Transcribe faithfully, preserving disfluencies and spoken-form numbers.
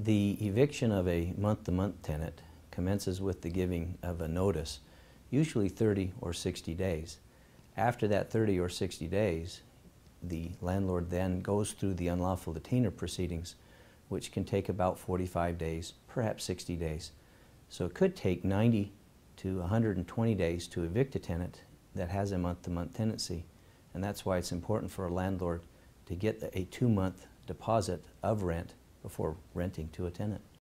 The eviction of a month-to-month tenant commences with the giving of a notice, usually thirty or sixty days. After that thirty or sixty days, the landlord then goes through the unlawful detainer proceedings, which can take about forty-five days, perhaps sixty days. So it could take ninety to one hundred twenty days to evict a tenant that has a month-to-month tenancy. And that's why it's important for a landlord to get a two-month deposit of rent before renting to a tenant.